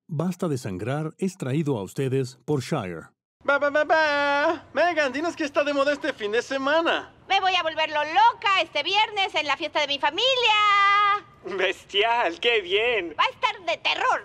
Basta de Sangrar es traído a ustedes por Shire. Megan, dinos que está de moda este fin de semana. Me voy a volverlo loca este viernes en la fiesta de mi familia. Bestial, qué bien. Va a estar de terror.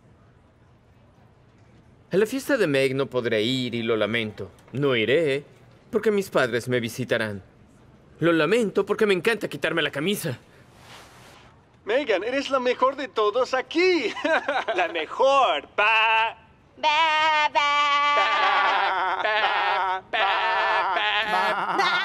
A la fiesta de Meg no podré ir y lo lamento. No iré porque mis padres me visitarán. Lo lamento porque me encanta quitarme la camisa. Megan, eres la mejor de todos aquí. La mejor. Pa. Ba, ba. Pa, pa, pa.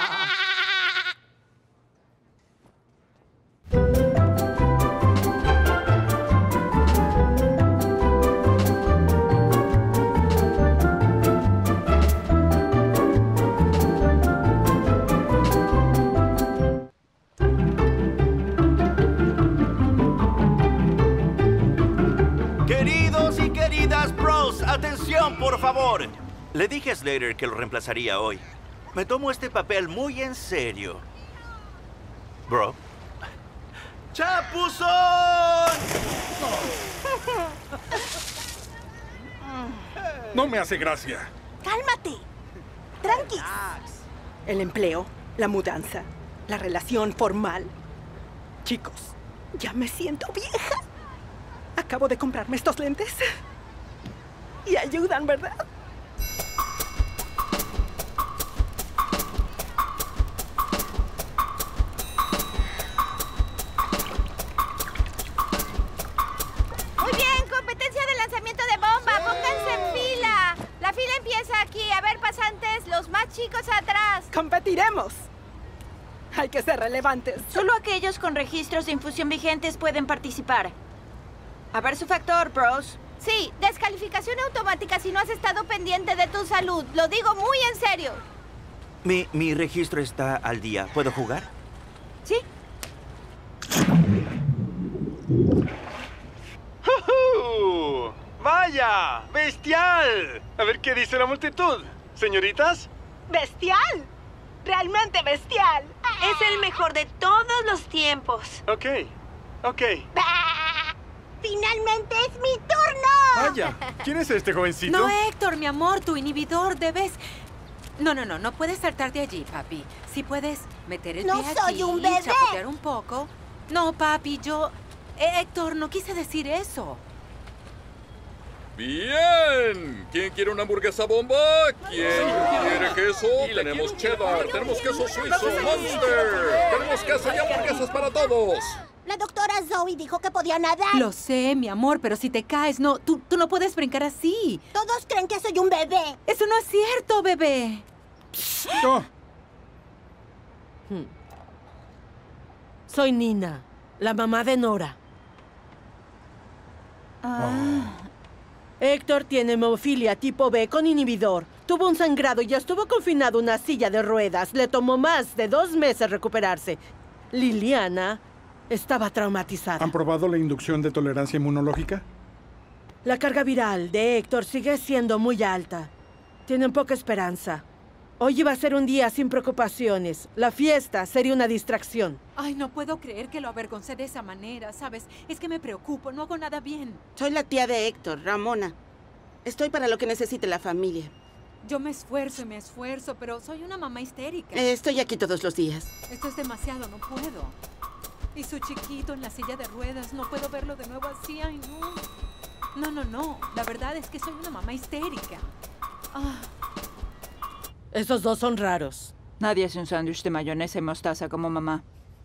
Queridos y queridas bros, atención, por favor. Le dije a Slater que lo reemplazaría hoy. Me tomo este papel muy en serio. Bro. ¡Chapuzón! No me hace gracia. ¡Cálmate! ¡Tranquis! El empleo, la mudanza, la relación formal. Chicos, ya me siento vieja. Acabo de comprarme estos lentes. Y ayudan, ¿verdad? Muy bien, competencia de lanzamiento de bomba. Pónganse en fila. La fila empieza aquí. A ver, pasantes, los más chicos atrás. ¡Competiremos! Hay que ser relevantes. Solo aquellos con registros de infusión vigentes pueden participar. A ver su factor, bros. Sí, descalificación automática si no has estado pendiente de tu salud. Lo digo muy en serio. Mi registro está al día. ¿Puedo jugar? ¿Sí? ¡Vaya! ¡Bestial! A ver qué dice la multitud. Señoritas. ¡Bestial! ¡Realmente bestial! Es el mejor de todos los tiempos. Ok. ¡Finalmente es mi turno! Vaya, ¿quién es este jovencito? No, Héctor, mi amor, tu inhibidor, debes... No puedes saltar de allí, papi. Si puedes meter el pie aquí... ¡No soy un bebé! Chapotear un poco. No, papi, yo... Héctor, no quise decir eso. Bien. ¿Quién quiere una hamburguesa bomba? ¿Quién quiere queso? Tenemos cheddar, tenemos queso suizo, Monster. Tenemos queso y hamburguesas para todos. La doctora Zoe dijo que podía nadar. Lo sé, mi amor, pero si te caes, no, tú no puedes brincar así. Todos creen que soy un bebé. Eso no es cierto, bebé. No. Soy Nina, la mamá de Nora. Héctor tiene hemofilia tipo B con inhibidor. Tuvo un sangrado y ya estuvo confinado en una silla de ruedas. Le tomó más de 2 meses recuperarse. Liliana estaba traumatizada. ¿Han probado la inducción de tolerancia inmunológica? La carga viral de Héctor sigue siendo muy alta. Tienen poca esperanza. Hoy iba a ser un día sin preocupaciones. La fiesta sería una distracción. Ay, no puedo creer que lo avergoncé de esa manera, ¿sabes? Es que me preocupo, no hago nada bien. Soy la tía de Héctor, Ramona. Estoy para lo que necesite la familia. Yo me esfuerzo, pero soy una mamá histérica. Estoy aquí todos los días. Esto es demasiado, no puedo. Y su chiquito en la silla de ruedas, no puedo verlo de nuevo así, ay, no. No. La verdad es que soy una mamá histérica. Esos dos son raros. Nadie hace un sándwich de mayonesa y mostaza como mamá.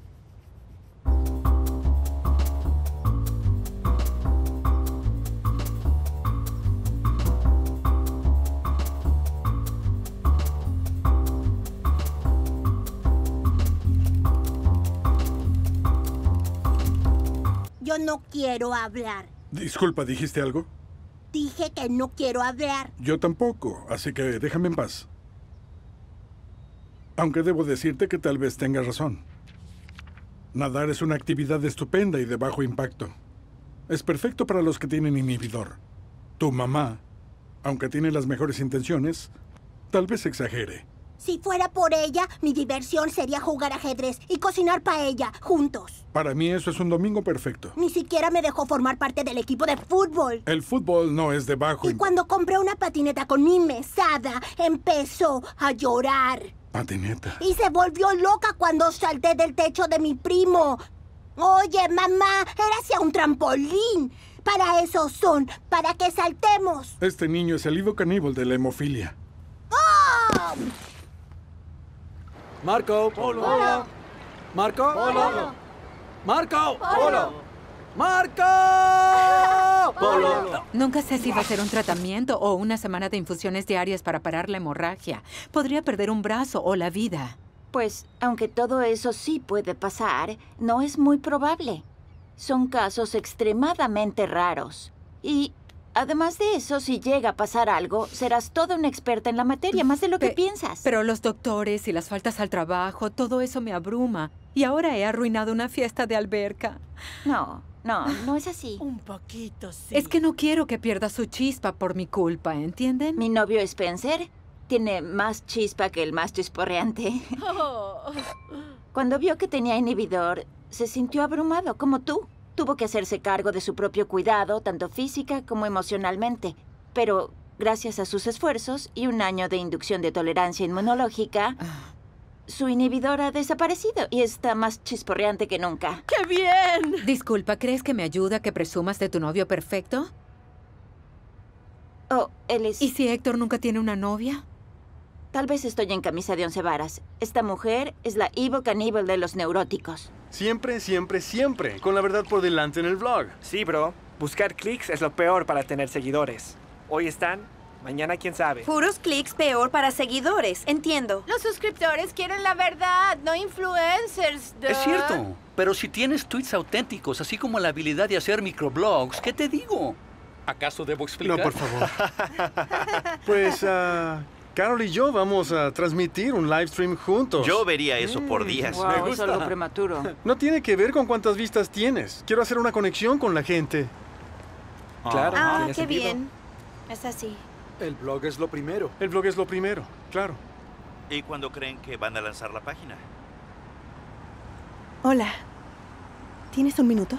Yo no quiero hablar. Disculpa, ¿dijiste algo? Dije que no quiero hablar. Yo tampoco, así que déjame en paz. Aunque debo decirte que tal vez tengas razón. Nadar es una actividad estupenda y de bajo impacto. Es perfecto para los que tienen inhibidor. Tu mamá, aunque tiene las mejores intenciones, tal vez exagere. Si fuera por ella, mi diversión sería jugar ajedrez y cocinar paella juntos. Para mí eso es un domingo perfecto. Ni siquiera me dejó formar parte del equipo de fútbol. El fútbol no es de bajo. Y cuando compré una patineta con mi mesada, empezó a llorar. Patineta. Y se volvió loca cuando salté del techo de mi primo. Oye, mamá, era hacia un trampolín. Para eso son, para que saltemos. Este niño es el Ivo Caníbal de la hemofilia. ¡Oh! Marco. Polo. Marco. Polo. Marco. Polo. Marco. Polo. Nunca sé si va a ser un tratamiento o una semana de infusiones diarias para parar la hemorragia. Podría perder un brazo o la vida. Pues, aunque todo eso sí puede pasar, no es muy probable. Son casos extremadamente raros. Y, además de eso, si llega a pasar algo, serás toda una experta en la materia, más de lo que piensas. Pero los doctores y las faltas al trabajo, todo eso me abruma. Y ahora he arruinado una fiesta de alberca. No es así. Un poquito, sí. Es que no quiero que pierda su chispa por mi culpa, ¿entienden? Mi novio Spencer tiene más chispa que el más chisporreante. Cuando vio que tenía inhibidor, se sintió abrumado, como tú. Tuvo que hacerse cargo de su propio cuidado, tanto física como emocionalmente. Pero, gracias a sus esfuerzos y un año de inducción de tolerancia inmunológica, su inhibidor ha desaparecido y está más chisporreante que nunca. ¡Qué bien! Disculpa, ¿crees que me ayuda que presumas de tu novio perfecto? Oh, él es... ¿Y si Héctor nunca tiene una novia? Tal vez estoy en camisa de 11 varas. Esta mujer es la Evo Caníbal de los neuróticos. Siempre, siempre, siempre. Con la verdad por delante en el vlog. Sí, bro. Buscar clics es lo peor para tener seguidores. Hoy están, mañana quién sabe. Puros clics peor para seguidores. Entiendo. Los suscriptores quieren la verdad, no influencers. Es cierto. Pero si tienes tweets auténticos, así como la habilidad de hacer microblogs, ¿qué te digo? ¿Acaso debo explicar? No, por favor. Pues, Carol y yo vamos a transmitir un live stream juntos. Yo vería eso por días. Wow, Me gusta. es algo prematuro. No tiene que ver con cuántas vistas tienes. Quiero hacer una conexión con la gente. Claro. Ah, tiene qué sentido. bien. Es así. El blog es lo primero. El blog es lo primero, claro. ¿Y cuándo creen que van a lanzar la página? Hola. ¿Tienes un minuto?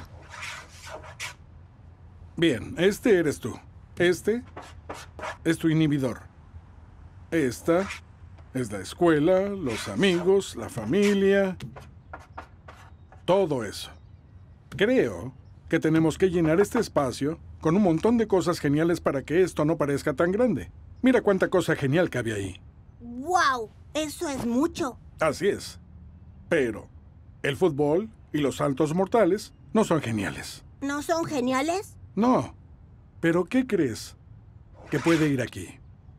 Bien, este eres tú. Este es tu inhibidor. Esta es la escuela, los amigos, la familia. Todo eso. Creo que tenemos que llenar este espacio con un montón de cosas geniales para que esto no parezca tan grande. Mira cuánta cosa genial cabe ahí. ¡Wow! Eso es mucho. Así es. Pero el fútbol y los saltos mortales no son geniales. ¿No son geniales? No. ¿Pero qué crees que puede ir aquí?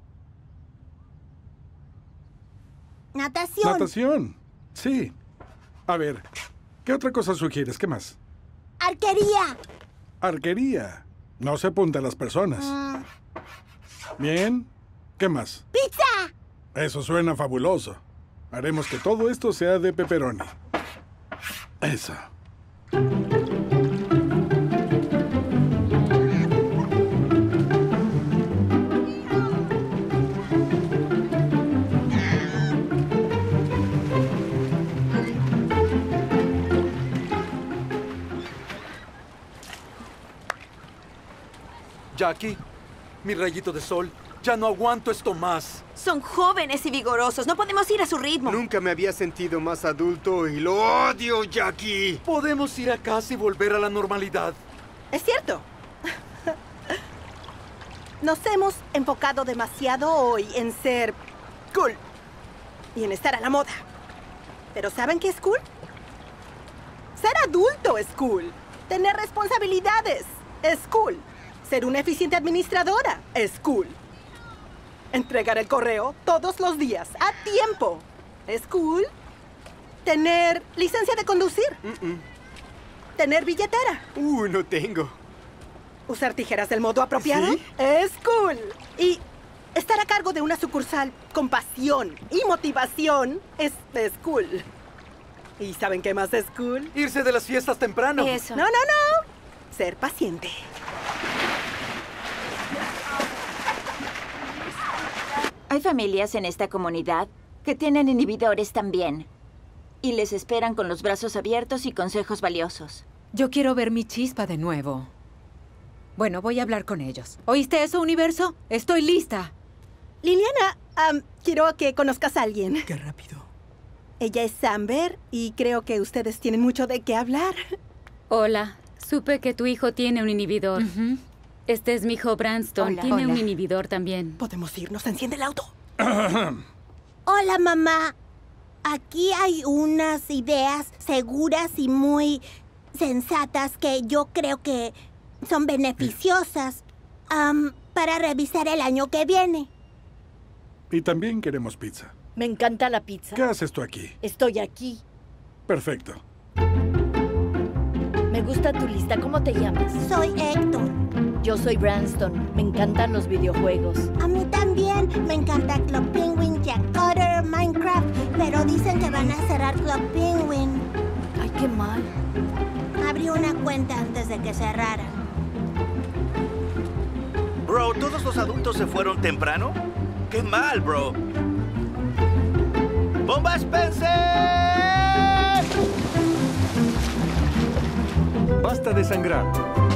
Natación. Natación. Sí. A ver, ¿qué otra cosa sugieres? ¿Qué más? Arquería. Arquería. No se apunta a las personas. Bien. ¿Qué más? ¡Pizza! Eso suena fabuloso. Haremos que todo esto sea de pepperoni. Eso. Jackie, mi rayito de sol, ya no aguanto esto más. Son jóvenes y vigorosos. No podemos ir a su ritmo. Nunca me había sentido más adulto y lo odio, Jackie. Podemos ir a casa y volver a la normalidad. Es cierto. Nos hemos enfocado demasiado hoy en ser cool y en estar a la moda. ¿Pero saben qué es cool? Ser adulto es cool. Tener responsabilidades es cool. Ser una eficiente administradora es cool. Entregar el correo todos los días, a tiempo, es cool. Tener licencia de conducir. Tener billetera. No tengo. Usar tijeras del modo apropiado. ¿Sí? Es cool. Y estar a cargo de una sucursal con pasión y motivación es cool. ¿Y saben qué más es cool? Irse de las fiestas temprano. Eso. No. Ser paciente. Hay familias en esta comunidad que tienen inhibidores también. Y les esperan con los brazos abiertos y consejos valiosos. Yo quiero ver mi chispa de nuevo. Bueno, voy a hablar con ellos. ¿Oíste eso, Universo? Estoy lista. Liliana, quiero que conozcas a alguien. Qué rápido. Ella es Amber y creo que ustedes tienen mucho de qué hablar. Hola, supe que tu hijo tiene un inhibidor. Este es mi hijo Branston. Hola. Tiene Hola. un inhibidor también. Podemos irnos, enciende el auto. Hola, mamá. Aquí hay unas ideas seguras y muy sensatas que yo creo que son beneficiosas para revisar el año que viene. Y también queremos pizza. Me encanta la pizza. ¿Qué haces tú aquí? Estoy aquí. Perfecto. Me gusta tu lista. ¿Cómo te llamas? Soy Héctor. Yo soy Branston. Me encantan los videojuegos. A mí también. Me encanta Club Penguin, Jack Potter, Minecraft. Pero dicen que van a cerrar Club Penguin. Ay, qué mal. Abrí una cuenta antes de que cerraran. Bro, ¿todos los adultos se fueron temprano? ¡Qué mal, bro! ¡Bomba Spencer! Basta de sangrar.